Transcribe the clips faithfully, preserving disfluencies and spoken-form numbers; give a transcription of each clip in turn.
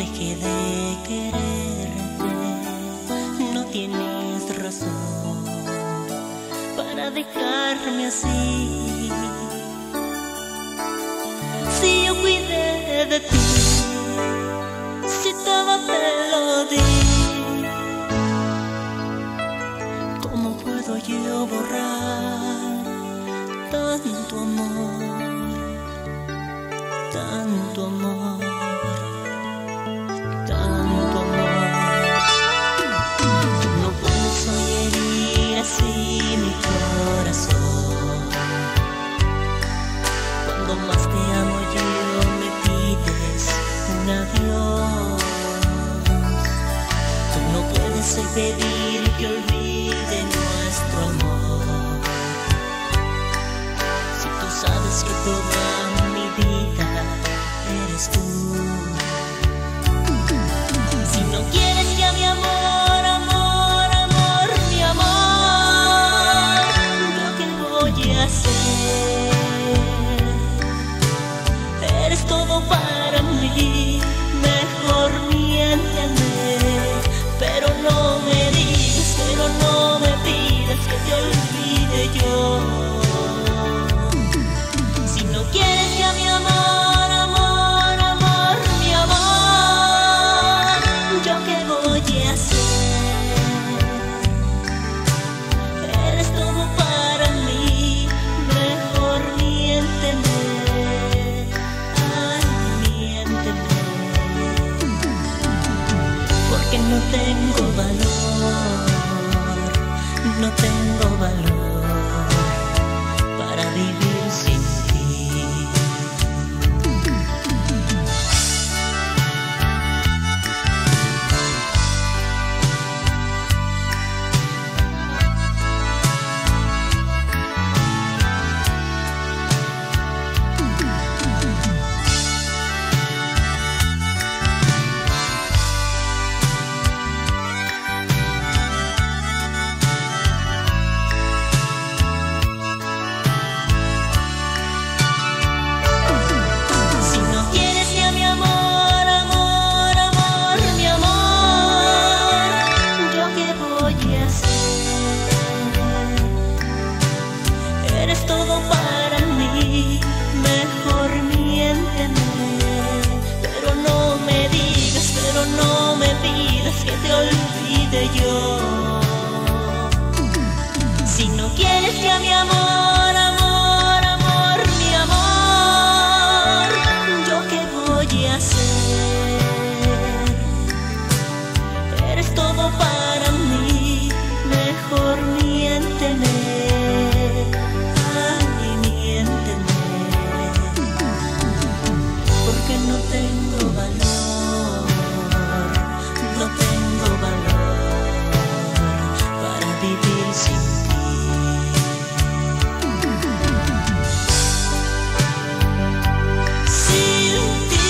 dejé de quererte. No tienes razón para dejarme así. Si yo cuidé de ti, si todo te lo di, ¿cómo puedo yo borrar tanto amor, tanto amor, tanto amor? No puedes hoy herir así mi corazón. Cuando más te amo yo me pides un adiós. Tú no puedes hoy pedir que olvide nuestro amor. Si tú sabes que toda mi vida eres tú. Si no quieres ya mi amor, amor, amor, mi amor, ¿yo qué voy a hacer? Eres todo para mí, mejor miénteme, pero no me digas, pero no me pidas que te olvide yo. Si no quieres ya mi amor, amor, amor, mi amor, ¿yo qué voy a hacer? Eres todo para mí, mejor miénteme. Porque no tengo valor, no tengo valor para vivir sin ti. Que te olvide yo. Si no quieres ya mi amor, amor, amor, mi amor, ¿yo qué voy a hacer? Eres todo para mí, mejor miénteme. Ay, miénteme. Porque no tengo valor, no tengo valor para vivir sin ti. Sin ti.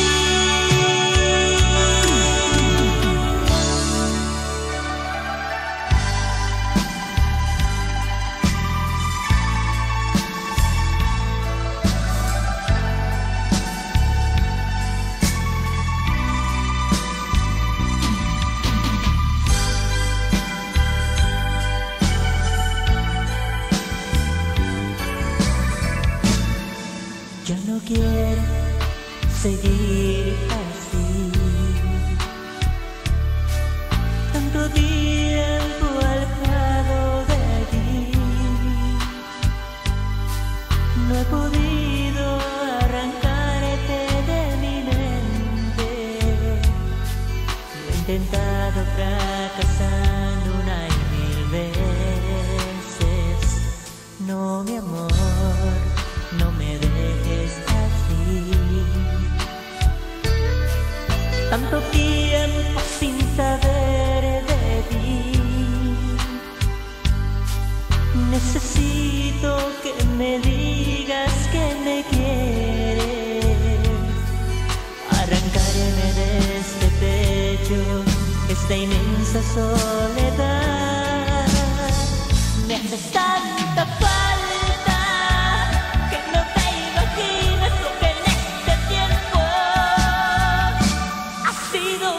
Yo no quiero seguir así. Tanto tiempo alejado de ti, no he podido arrancarte de mi mente. Lo he intentado fracasando una y mil veces. No, mi amor, no me dejes así. Tanto tiempo sin saber de ti. Necesito que me digas que me quieres. Arrancarme de este pecho esta inmensa soledad. Me haces tanta falta que no te imaginas lo que en este tiempo ha sido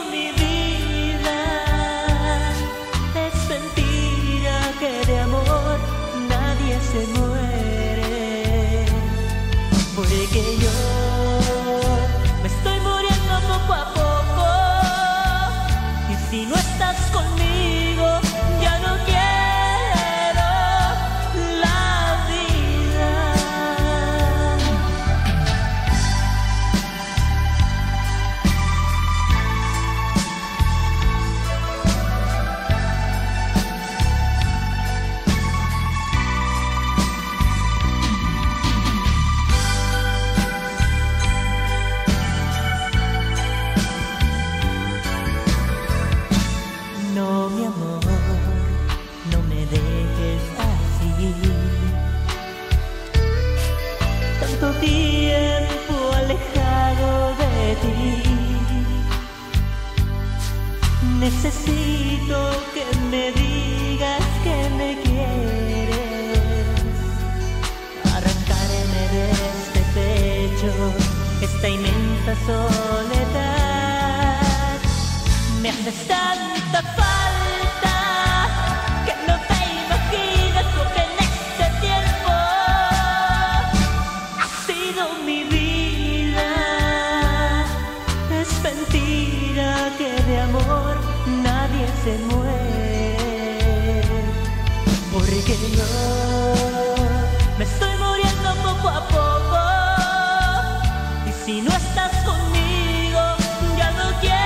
conmigo, ya no quiero la vida. No, mi amor, no me dejes así. Tanto tiempo alejado de ti. Necesito que me digas que me quieres. Arrancarme de este pecho, esta inmensa soledad. Me haces tanta falta que no te imaginas lo que en este tiempo ha sido mi vida. Es mentira que de amor nadie se muere, porque yo me estoy muriendo poco a poco. Y si no estás conmigo, ya no quiero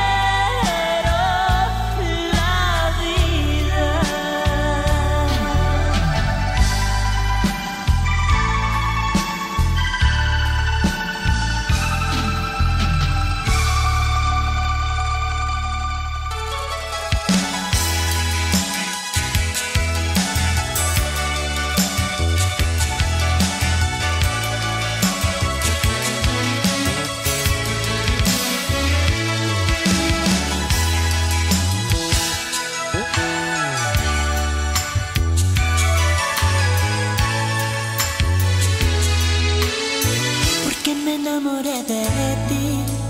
me enamoré de ti.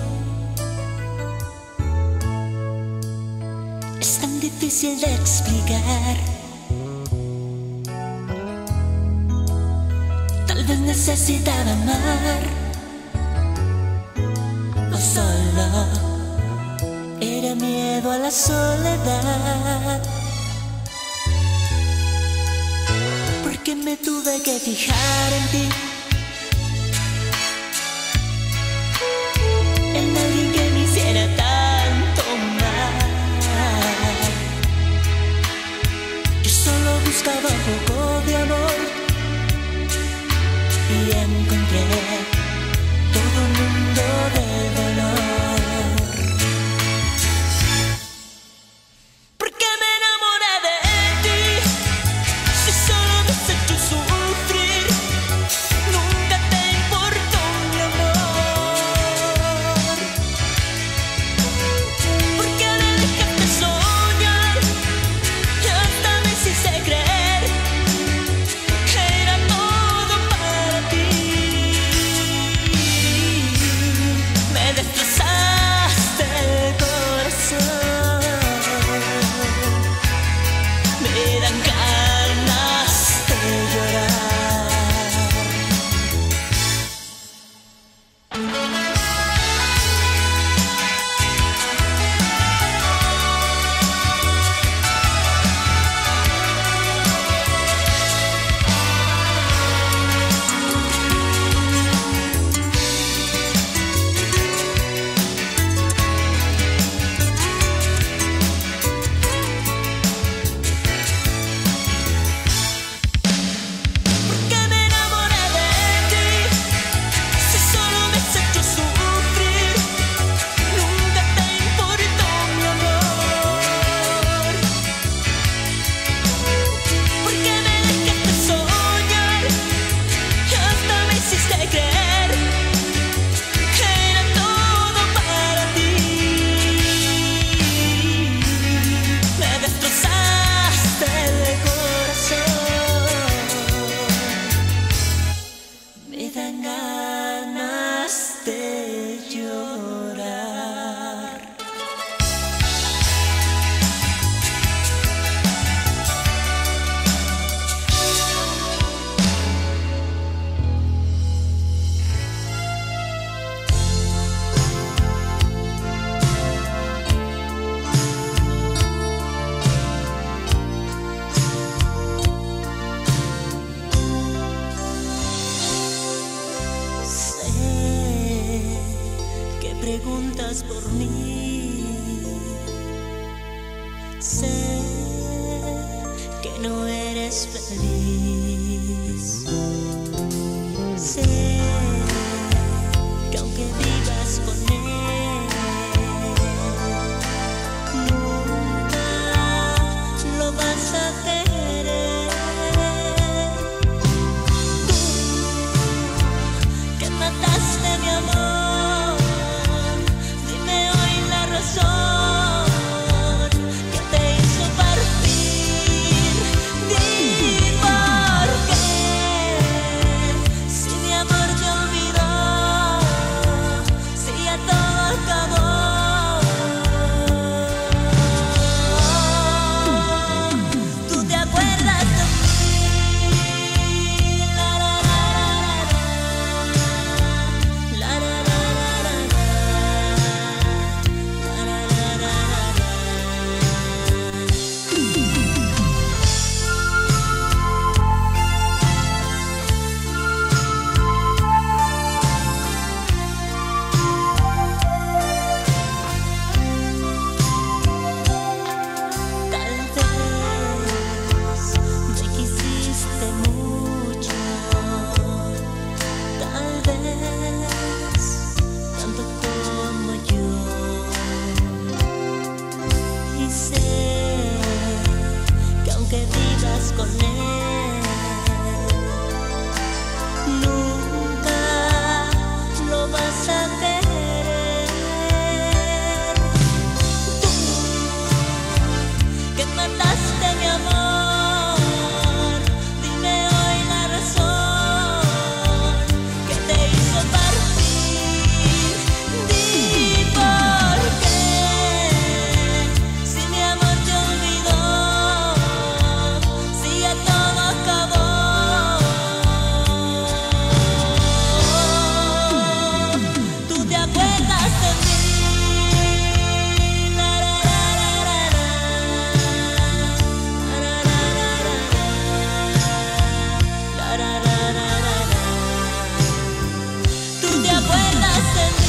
Es tan difícil de explicar. Tal vez necesitaba amar, o solo era miedo a la soledad. Porque me tuve que fijar en ti, en alguien que me hiciera tanto mal. Yo solo buscaba un poco de amor y encontré todo un mundo de dolor. ¿Por qué me enamoré de ti? Si solo me has hecho sufrir, nunca te importó mi amor. Creer que era todo para ti. no eres feliz. Sé que aunque vivas con él, nunca lo vas a querer. Tú que mataste mi amor, dime hoy la razón que te hizo partir. Di por qué, si mi amor te olvidó, si ya todo acabó. Tú te acuerdas de mí. La, la, la, la, la, la, la, la, la, la, la, la. Tal vez me quisiste mucho, tal vez tanto como yo, y sé que aunque vivas con él, nunca lo vas a querer. Tú que mataste mi amor, dime hoy la razón que te hizo partir. Di por qué, si mi amor te olvidó, si ya todo acabó. Tú te acuerdas de mí. La, la, la, la, la, la, la, la, la, la, la, la. Tú te acuerdas de mí.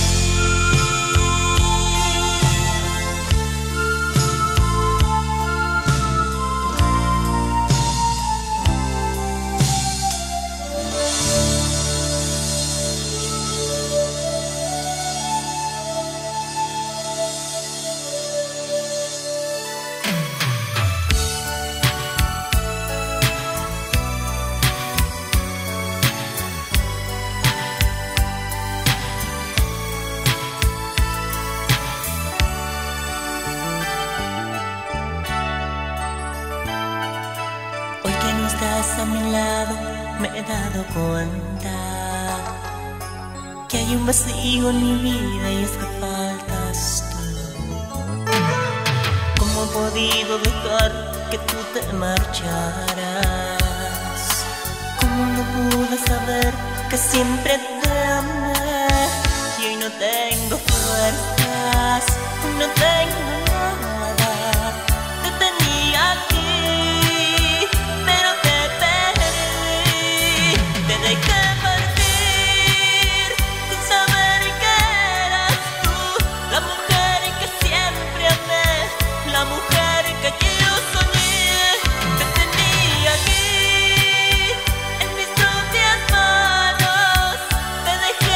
Hoy que no estás a mi lado, me he dado cuenta que hay un vacío en mi vida y es que faltas tú. ¿Cómo he podido dejar que tú te marcharas? ¿Cómo no pude saber que siempre te amé? Y hoy no tengo fuerzas, no tengo nada. Te tenía aquí, pero te perdí. Te dejé partir sin saber que eras tú, la mujer que siempre amé, la mujer que yo soñé. Te tenía aquí en mis propias manos, te dejé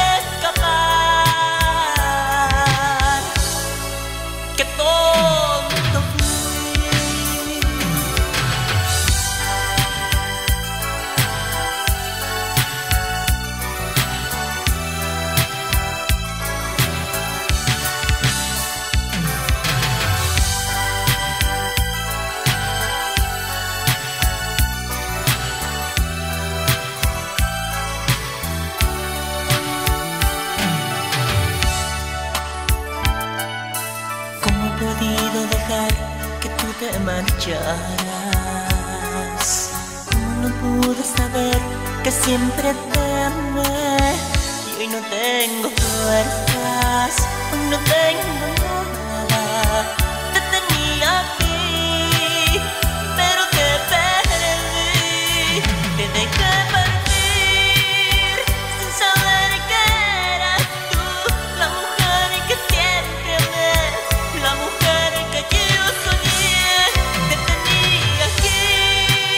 escapar. Qué tonto fui. ¿Cómo he podido dejar que tú te marcharas? ¿Cómo no pude saber que siempre te amé? Y hoy no tengo fuerzas, hoy no tengo nada. Te tenía aquí, pero te perdí. Te dejé partir sin saber que eras tú, la mujer que siempre amé, la mujer que yo soñé. Te tenía aquí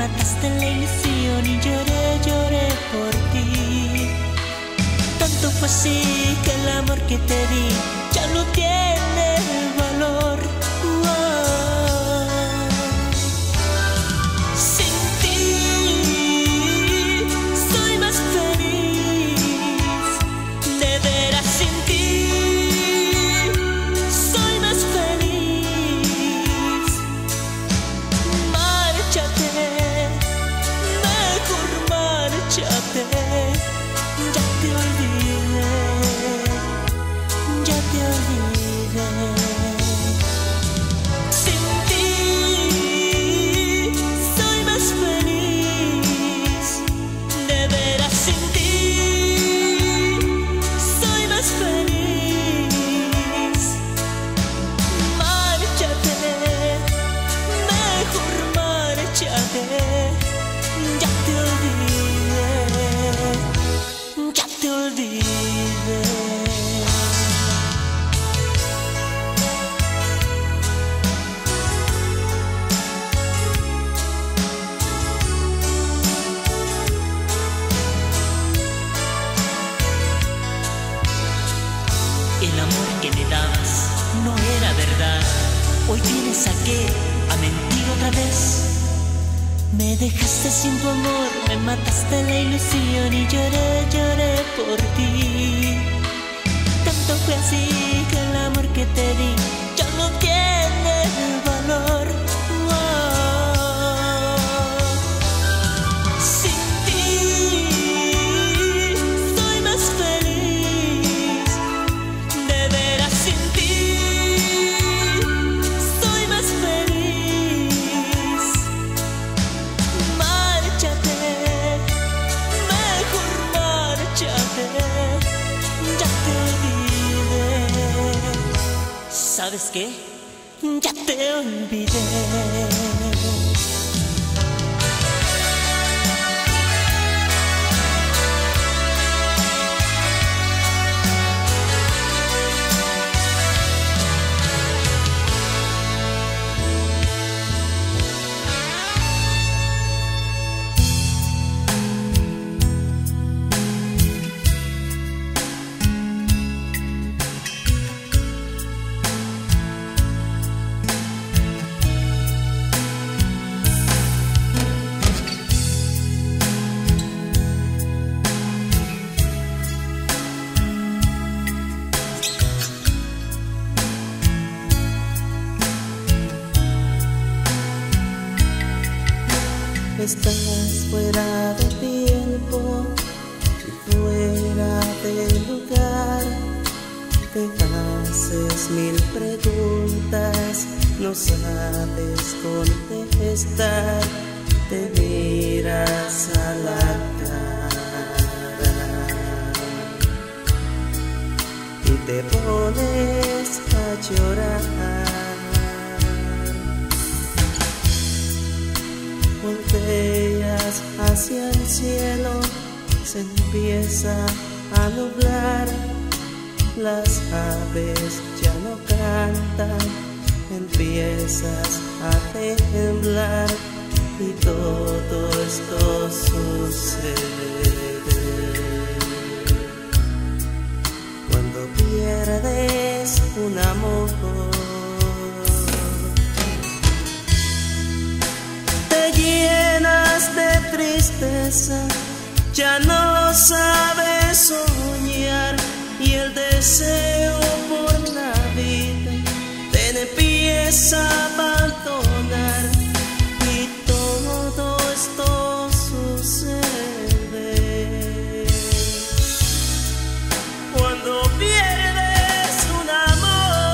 mataste la ilusión y lloré, lloré por ti. Tanto fue así que el amor que te di ya no tiene valor. Wow. Sin ti soy más feliz, de veras sin ti soy más feliz. Márchate, mejor márchate, ya te olvidé, ya te olvidé. Sin ti soy más feliz, de veras sin ti soy más feliz. Márchate, mejor márchate, ya te olvidé, ya te olvidé. El amor que me dabas no era verdad. Hoy vienes a qué, a mentir otra vez. Me dejaste sin tu amor, me mataste la ilusión y lloré, lloré por ti. Tanto fue así que el amor que te di ya no tiene valor. Wow. Sin ti soy más feliz, de veras sin ti soy más feliz. Márchate, mejor márchate, ya te olvidé. ¿Sabes qué? Ya te olvidé. Estás fuera de tiempo y fuera de lugar. Te haces mil preguntas, no sabes contestar. Te miras a la cara y te pones a llorar. Volteas hacia el cielo, se empieza a nublar. Las aves ya no cantan, empiezas a temblar. Y todo esto sucede cuando pierdes un amor. Llenas de tristeza, ya no sabes soñar, y el deseo por la vida te empieza a abandonar. Y todo esto sucede cuando pierdes un amor.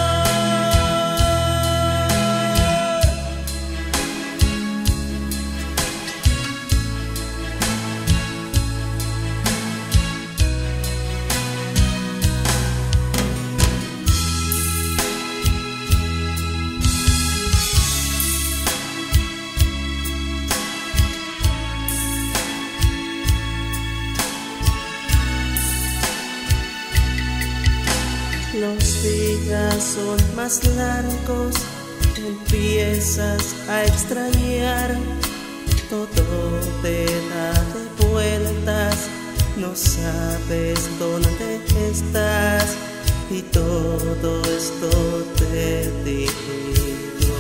Los días son más largos, empiezas a extrañar, todo te da de vueltas, no sabes dónde estás y todo esto te digo,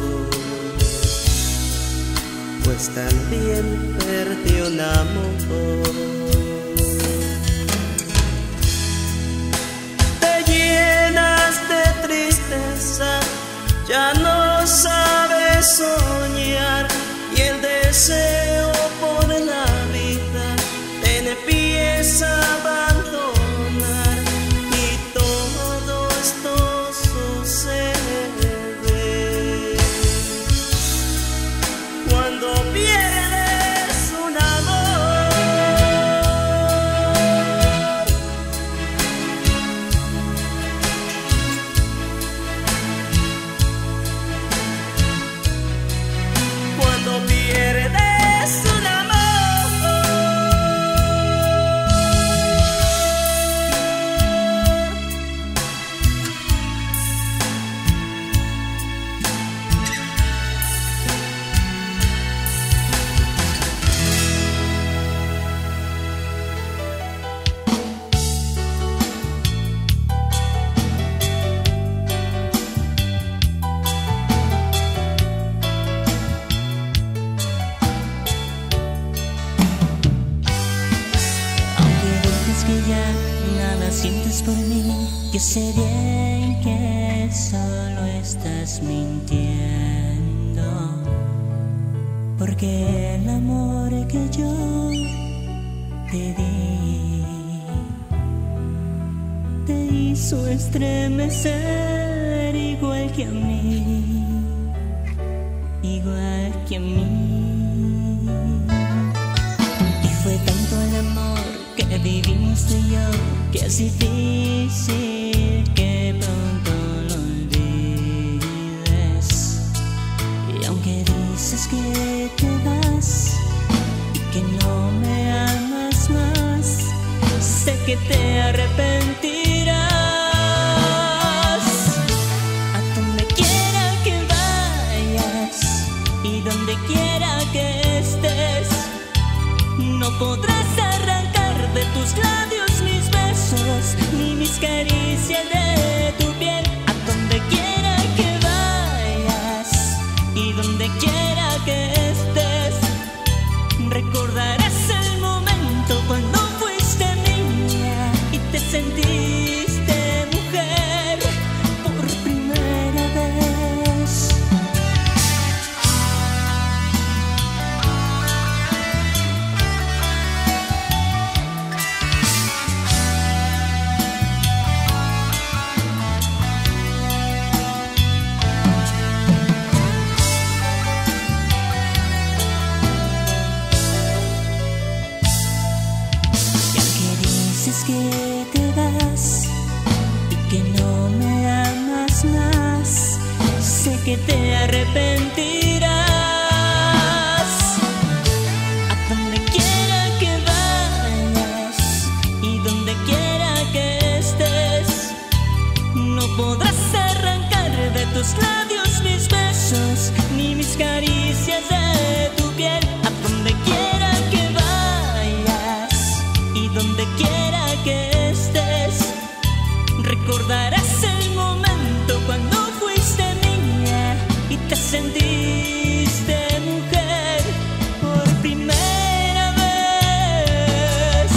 pues también perdí un amor. Te llenas de tristeza, ya no sabes soñar y el deseo por la vida te empieza a abandonar y todo esto sucede cuando pierdes un amor. Cuando pierdes un amor. Que ya nada sientes por mí, yo sé bien que solo estás mintiendo, porque el amor que yo te di te hizo estremecer igual que a mí, igual que a mí. Y fue tanto el amor que vivimos tú y yo, que es difícil que pronto lo olvides. Y aunque dices que te vas y que no me amas más, sé que te arrepentirás. A donde quiera que vayas y donde quiera que estés, no podrás arrancar de tus labios mis besos, ni mis caricias de tu piel. A donde quiera que vayas y donde quiera que estés, recordarás el momento cuando fuiste niña y te sentiste mujer por primera vez. Que te vas y que no me amas más, sé que te arrepentirás. A donde quiera que vayas y donde quiera que estés, no podrás arrancar de tus labios mis besos, ni mis caricias de tu piel. A donde quiera que vayas y donde quiera que estés, recordarás el momento cuando fuiste niña y te sentiste mujer por primera vez.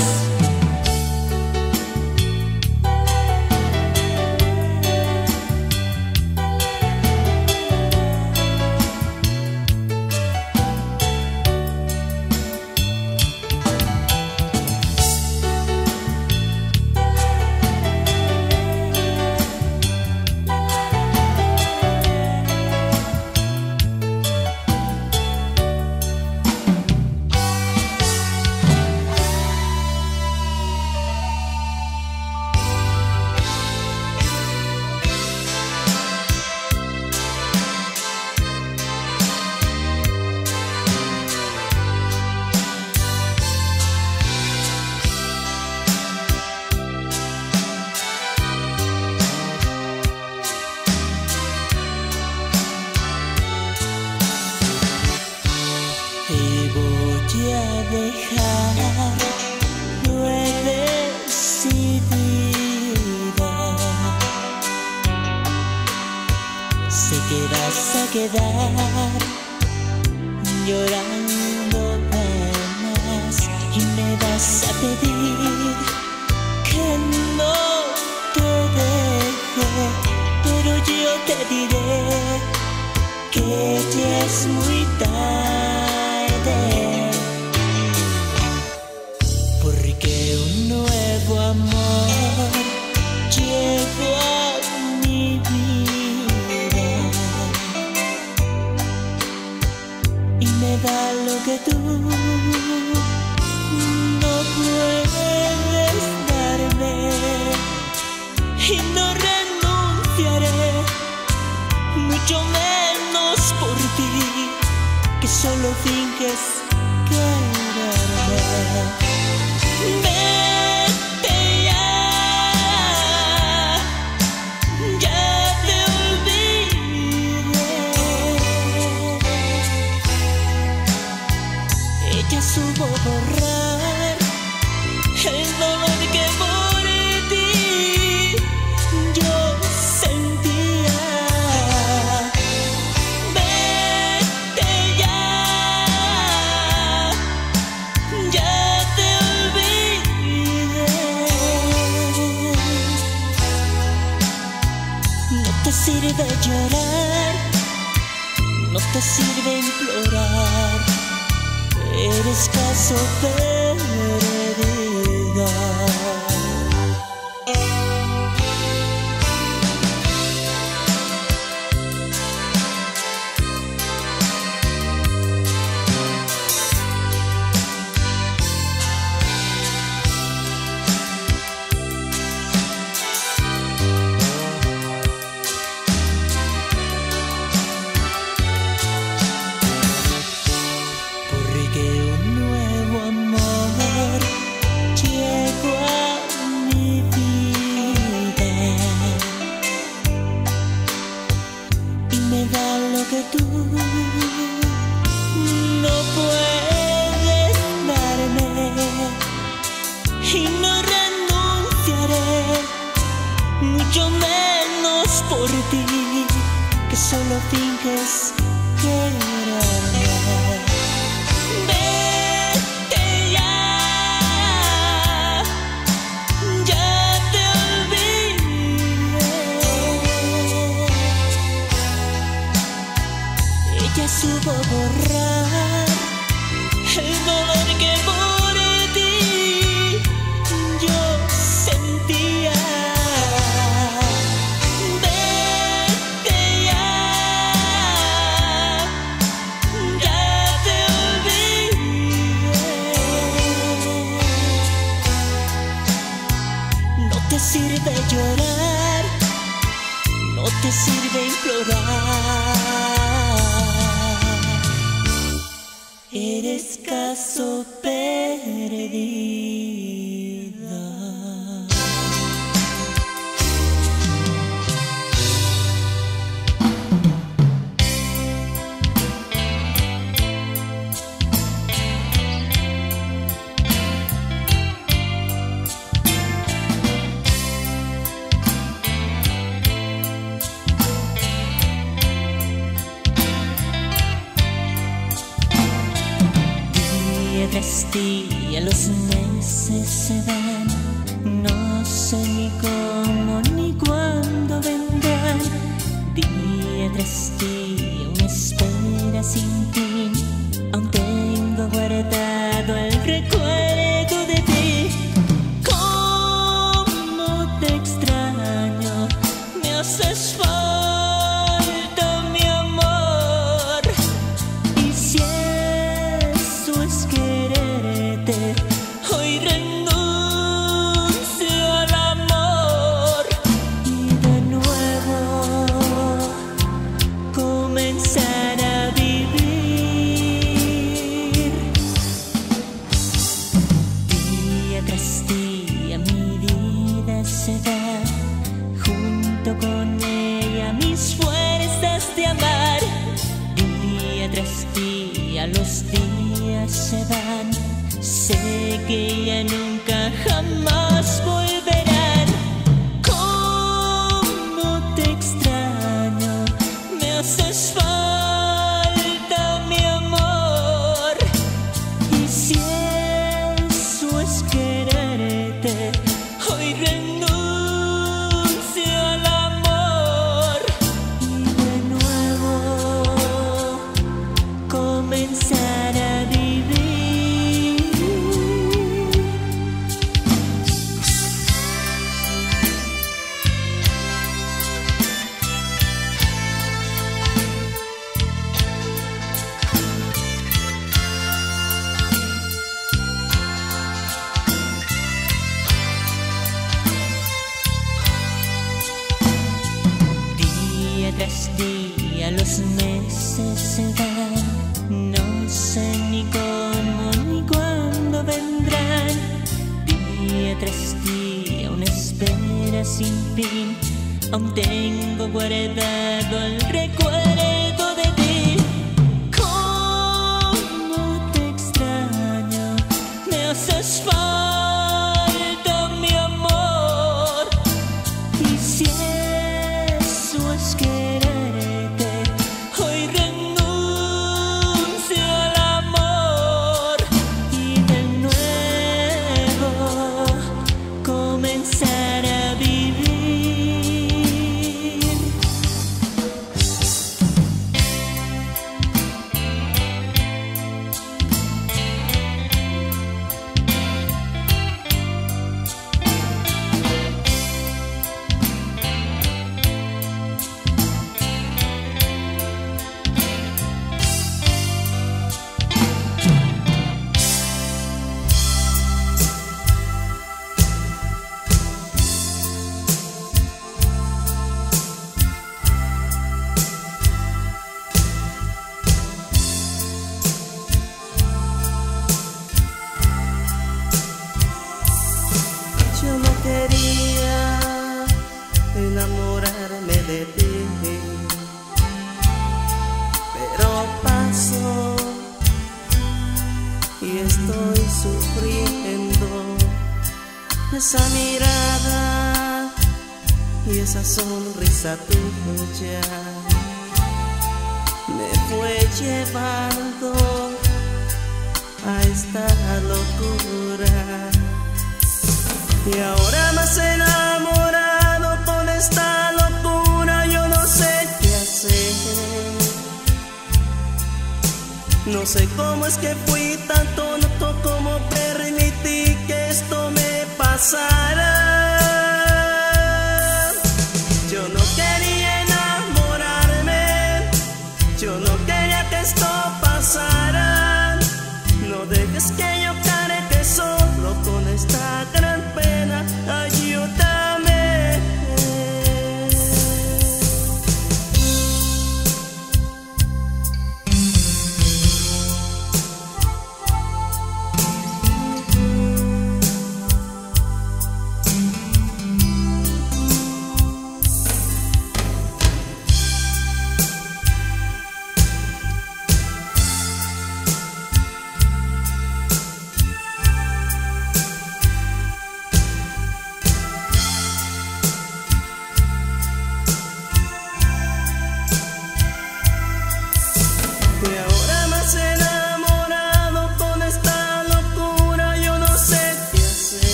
dejar, lo he decidido. Sé que vas a quedar llorando penas y me vas a pedir que no te deje, pero yo te diré que ya es muy tarde, porque un nuevo amor llegó a mi vida y me da lo que tú no puedes darme, y no renunciaré, mucho menos por ti, que solo finges quererme. Vete ya, ya te olvidé. Ella supo borrar el dolor que por ti yo sentía. Vete ya, ya te olvidé. No te sirve llorar, no te sirve implorar, eres caso perdido. Que tú no puedes darme, y no renunciaré, mucho menos por ti, que solo finges quererme. Vete ya, ya te olvidé. Ella supo borrar el dolor que por ti yo sentía. Vete ya, ya te olvidé. No te sirve llorar, no te sirve implorar, eres caso perdido. Tras día los meses se van, no sé ni cómo ni cuándo vendrán. Día tras día una espera sin fin, aún tengo guardado el recuerdo de ti. Cómo te extraño, me haces falta mi amor, y si eso es que hoy renuncio al amor y de nuevo comenzar a vivir. Día tras día mi vida se da, junto con ella mis fuerzas de amar. Día tras día los días se van, sé que ya nunca jamás volverán. Cómo te extraño, me haces falta mi amor. Y si eso es quererte, hoy renuncio al amor y de nuevo comenzar a vivir. Día tras día los meses se van, no sé ni cómo ni cuándo vendrán. Día tras día una espera sin fin, aún tengo guardado el recuerdo de ti. Cómo te extraño, me haces falta mi amor. Y si eso es quererte, hoy renuncio al amor y de nuevo comenzar a vivir. Yo no quería enamorarme de ti, pero pasó y estoy sufriendo. Esa mirada y esa sonrisa tuya me fue llevando a esta locura. Y ahora más enamorado con esta locura, yo no sé qué hacer. No sé cómo es que fui tan tonto, como permití que esto me pasara. Yo no quería enamorarme, yo no quería que esto pasara. No dejes que yo cargue solo con esta gran pena, ayúdame.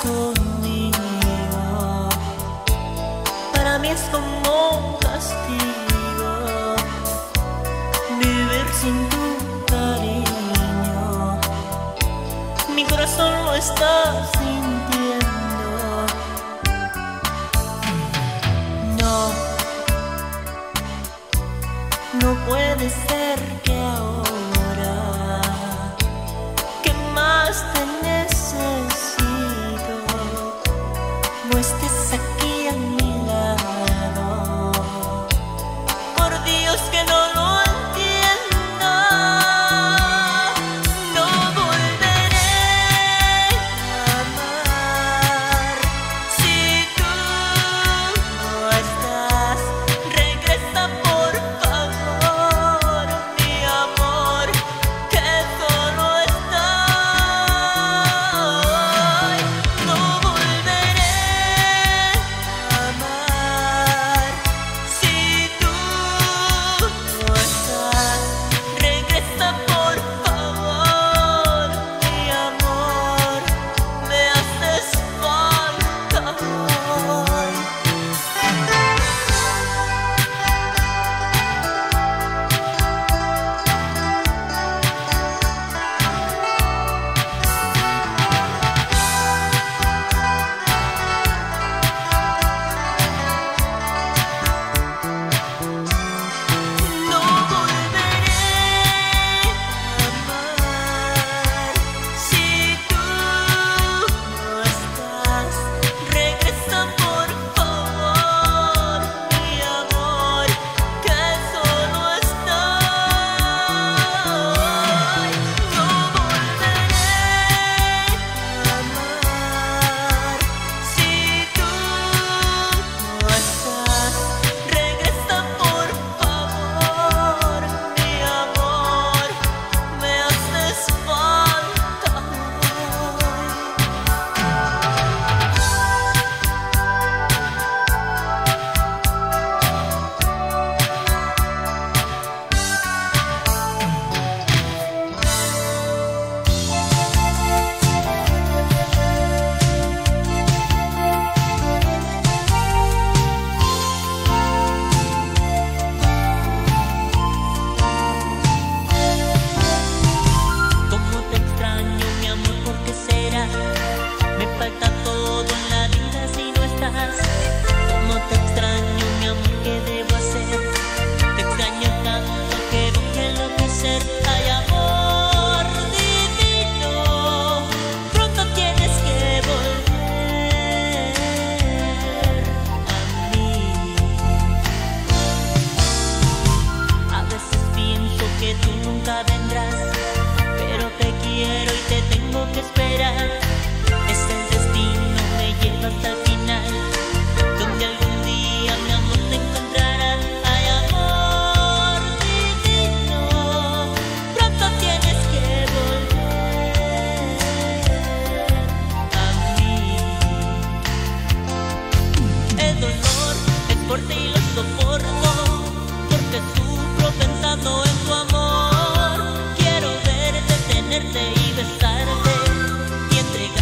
conmigo. Para mí es como un castigo vivir sin tu cariño. Mi corazón lo está sintiendo. No, no puede ser que ahora que más te necesito no estés aquí a mi lado. Por Dios que no lo entiendo. No volveré a amar si tú no estás. Regresa por favor, mi amor, que solo estoy. No volveré a amar si tú no estás. Regresa por favor, mi amor, me haces falta hoy. No volveré a amar si tú no estás. Regresa por favor, mi amor, que solo estoy. No volveré a amar si tú no estás. Regresa por favor, mi amor, me haces falta hoy. Cómo te extraño, mi amor, ¿por qué será? Me falta todo en la vida si no estás. Cómo te extraño, mi amor, ¿qué debo hacer? Te extraño tanto que voy a enloquecer. Ay, amor divino, pronto tienes que volver a mí. A veces pienso que tú nunca vendrás, pero te quiero y te tengo que esperar. Es el destino, me lleva hasta el final, donde algún día mi amor te encontrarás. Ay, amor divino, pronto tienes que volver a mí. El dolor es fuerte y lo soporto, porque sufro pensando en tu amor. Quiero verte, tenerte y besarte y entregarte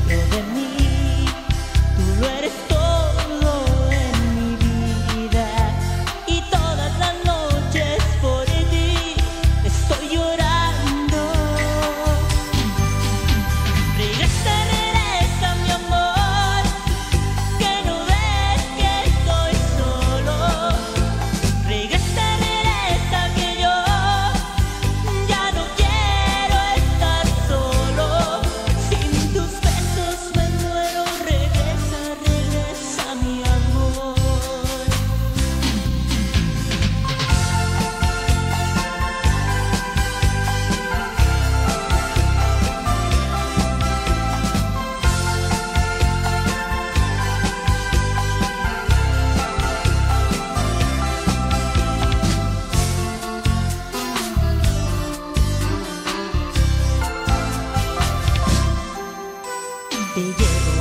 dentro de mí. Tú lo eres todo en mi vida y todas las noches por ti estoy llorando. Regresa, regresa mi amor, que no ves que estoy solo. Regresa, regresa que yo ya no quiero estar solo. Sin tus besos me muero. Regresa, regresa mi amor. Te llevo